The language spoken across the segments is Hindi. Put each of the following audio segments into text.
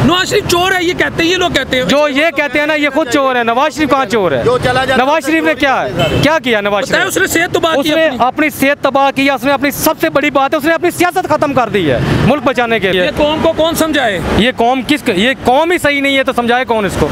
नवाज शरीफ चोर है ये कहते हैं, ये लोग कहते हैं। जो ये कहते हैं ना ये खुद चोर है। नवाज शरीफ कहाँ चोर है? नवाज शरीफ ने क्या किया? नवाज शरीफ उसने सेहत तबाह की, उसने अपनी सेहत तबाह की। उसने अपनी सबसे बड़ी बात है उसने अपनी सियासत खत्म कर दी है मुल्क बचाने के लिए। ये कौम को कौन समझाए? ये कौम ही सही नहीं है तो समझाए कौन इसको?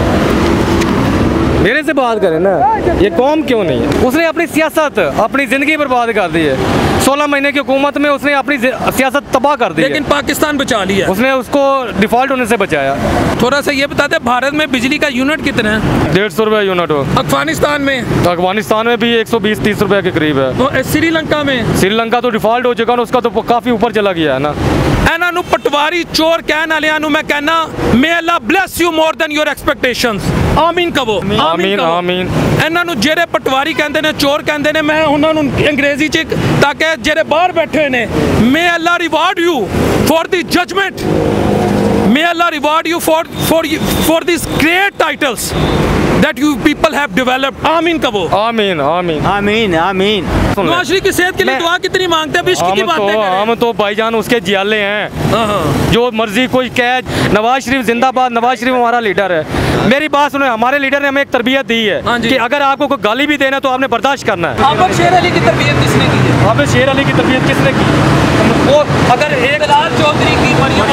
मेरे से बात करें ना, ये कौम क्यों नहीं है? उसने अपनी सियासत अपनी ज़िंदगी बर्बाद कर दी है। 16 महीने की हुकूमत में उसने अपनी सियासत तबाह कर दी। लेकिन पाकिस्तान बचा लिया, उसने उसको डिफॉल्ट होने से बचाया। थोड़ा सा ये बता दे, भारत में बिजली का यूनिट कितना है? 150 रुपये यूनिट हो। अफगानिस्तान में भी 120-30 रुपये के करीब है। तो श्रीलंका तो डिफॉल्ट हो चुका, उसका तो काफ़ी ऊपर चला गया है ना। इन्हों पटवारी चोर कहने वाले मैं कहना may Allah bless you more than your expectations. आमीन कहो, आमीन आमीन। इन्हों जेरे पटवारी कहते ने, चोर कहते ने, मैं उन्होंने अंग्रेजी च ताकि जेरे बाहर बैठे ने, may Allah reward you for the judgement, may Allah reward you for this great titles that you people have developed। आमीन कहो, आमीन आमीन आमीन आमीन। नवाज शरीफ की सेहत के लिए दुआ कितनी मांगते हैं? इश्क की बातें करें। हम तो भाईजान उसके जियाले हैं, जो मर्जी कोई कहे। नवाज शरीफ जिंदाबाद, नवाज शरीफ हमारा लीडर है। मेरी बात सुनो, हमारे लीडर ने हमें एक तरबियत दी है कि अगर आपको कोई गाली भी देना तो आपने बर्दाश्त करना है। आबद शेर अली की तरबियत किसने की है? आबद शेर अली की तरबियत किसने की? वो अगर एक लाल चौधरी की, मरियम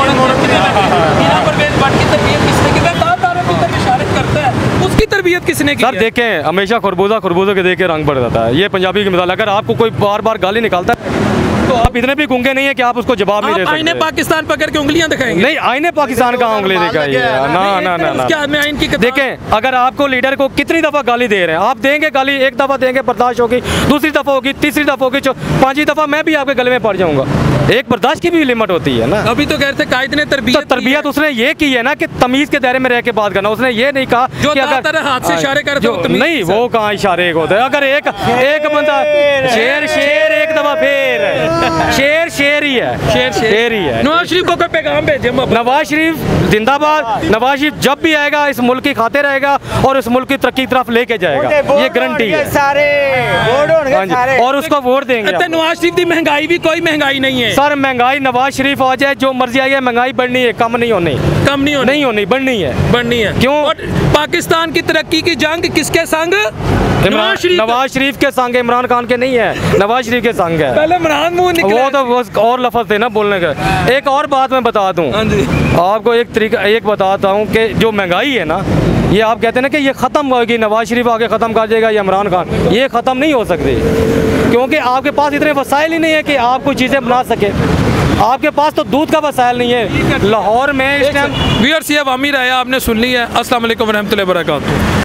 परवेज भट्ट की तरबियत किसने की? करता है उसकी तरबियत किसने की? सर देखें, हमेशा खरबूजा के देख के रंग बढ़ जाता है। ये पंजाबी की मिसाल। अगर आपको कोई बार बार गाली निकालता है तो आप इतने भी गूंगे नहीं है कि आप उसको जवाब नहीं दे सकते। आईने पाकिस्तान पकड़ के उंगलियां दिखाएंगे? नहीं, आईने पाकिस्तान का उंगली दिखाइए ना ना ना ना। देखें, अगर आपको लीडर को कितनी दफा गाली दे रहे हैं, आप देंगे गाली, एक दफा देंगे बर्दाश्त होगी, दूसरी दफा होगी, तीसरी दफा होगी, 5वीं दफा मैं भी आपके गले में पड़ जाऊंगा। एक बर्दाश्त की भी लिमिट होती है ना। अभी तो कहते कायद ने तरबियत उसने ये की है ना कि तमीज के दायरे में रह के बात करना। उसने ये नहीं कहा कि अगर हाथ से इशारे कर दो नहीं, वो कहाँ इशारे होते हैं। अगर एक बंदा शेर एक दफा फिर शेर ही है। नवाज शरीफ को कोई पैगाम भेजे? नवाज शरीफ जिंदाबाद। नवाज शरीफ जब भी आएगा इस मुल्क की खाते रहेगा और इस मुल्क की तरक्की की तरफ लेके जाएगा, ये गारंटी है। सारे और उसको वोट देंगे। नवाज शरीफ की महंगाई भी कोई महंगाई नहीं है सर। महंगाई नवाज शरीफ आ जाए जो मर्जी आ जाए, महंगाई बढ़नी है, कम नहीं होनी, बढ़नी है। क्यों? पाकिस्तान की तरक्की की जंग किसके संग? नवाज शरीफ के संग, इमरान खान के नहीं है, नवाज शरीफ के संग है। पहले इमरान मुंह निकले, वो तो और लफ्ज़ थे ना बोलने का। एक और बात मैं बता दूं आपको, एक बताता हूं कि जो महंगाई है ना, ये आप कहते हैं ना कि ये ख़त्म होगी, नवाज शरीफ आगे ख़त्म कर देगा या इमरान खान, ये ख़त्म नहीं हो सकती, क्योंकि आपके पास इतने वसाइल ही नहीं है कि आप कोई चीज़ें बना सके। आपके पास तो दूध का वसाइल नहीं है। लाहौर में इस टाइम व्यूअर्स ये अवामी राय आपने सुन ली है। अस्सलाम वालेकुम व रहमतुल्लाहि व बरकातहू।